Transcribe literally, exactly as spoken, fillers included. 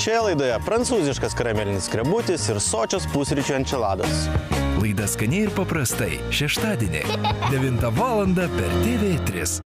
Šioje laidoje prancūziškas karamelinis skrebutis ir sočios pusryčių enčilados. Laida Skaniai ir paprastai šeštadienį devintą valandą per T V trys.